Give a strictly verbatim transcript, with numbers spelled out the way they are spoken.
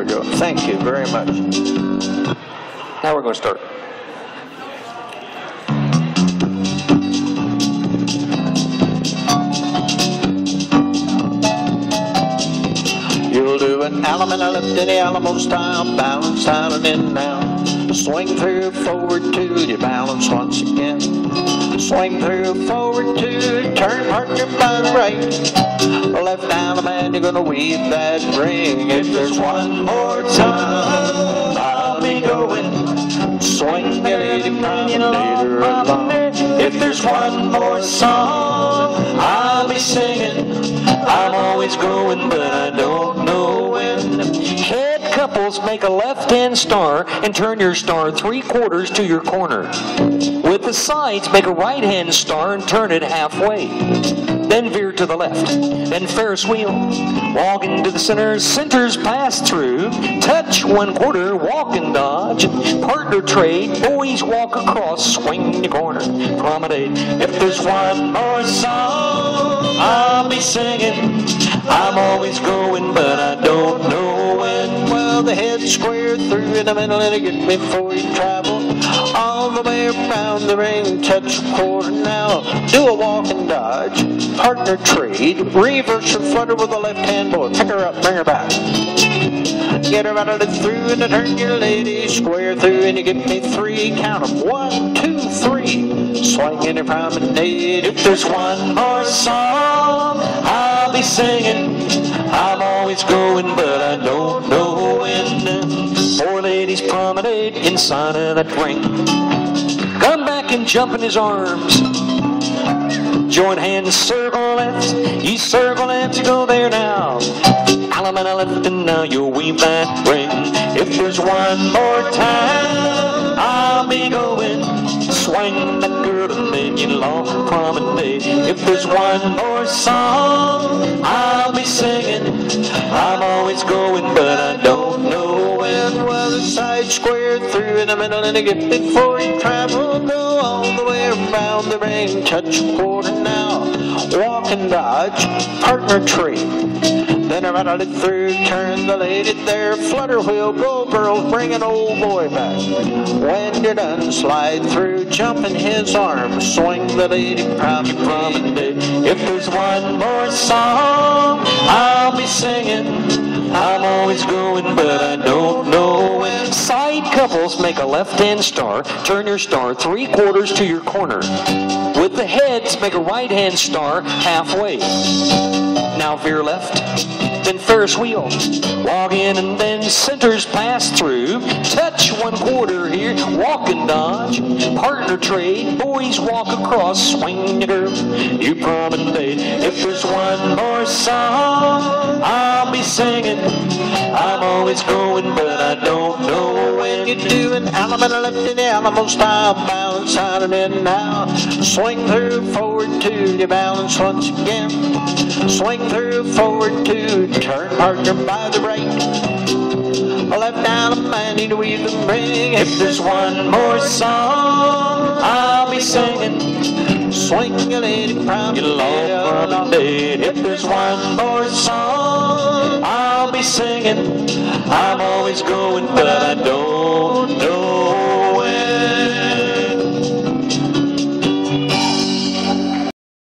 we go. Thank you very much. Now we're going to start. You'll do an Alamo left in the Alamo style, balance out and in now. Swing through forward two, you balance once again. Swing through forward two, turn partner by the right. Left Alamo and you're gonna weave that ring. If there's one more time, I'll be going. Swing that eighty promenade along. If there's one more song, I'll be singing. I'm always going, but I don't know when. Head couples make a left-hand star and turn your star three quarters to your corner. With the sides, make a right-hand star and turn it halfway. Then veer to the left. Then Ferris wheel. Walk into the center. Centers pass through. Touch one quarter. Walk and dodge. Partner trade. Boys walk across. Swing the corner. Promenade. If there's one more song, I'll be singing. I'm always going, but I don't know when. Well, the head's square through in the middle and get before you travel. All the way around the ring, touch a quarter now. Do a walk and dodge, partner trade, reverse your flutter with the left hand boy. Pick her up, bring her back. Get her out of it through and turn your lady square through and you get me three. Count them, one, two, three. Swing in your promenade. If there's one more song, I'll be singing. I'm always going, but I don't know when. Four ladies promenade inside of that ring. Come back and jump in his arms. Join hands, circle left. You circle left, you go there now. Alamo left, and now you'll weave that ring. If there's one more time, I'll be going. Swing that girl and then you long promenade. If there's one more song, I'll be singing. I'm always going, but I don't know when. Well, the side square through in the middle and again before you travel. Go all the way around the ring, touch a quarter now. Walk and dodge, partner trade. Then I run it through, turn the lady there, flutter wheel, go girls, bring an old boy back. When you're done, slide through, jump in his arms, swing the lady proud you promenade. If there's one more song, I'll be singing. I'm always going, but I don't know when. Side couples make a left-hand star, turn your star three quarters to your corner. With the heads, make a right-hand star halfway. Now veer left, then Ferris wheel. Walk in and then centers pass through. Touch one quarter here, walk and dodge. Partner trade, boys walk across. Swing your girl, you promenade. If there's one more song, I'll be singing. I'm always going, but I don't know when. You do an Alamo left in the Alamo style, balance out and in now. Swing through forward two, you balance once again. Swing through forward two, turn partner by the right. Left down and need to weave the ring. If there's one more song, I'll be singing. Swing a lady proud, you long promenade. If there's one more song, I'll be singing. I'm always going, but I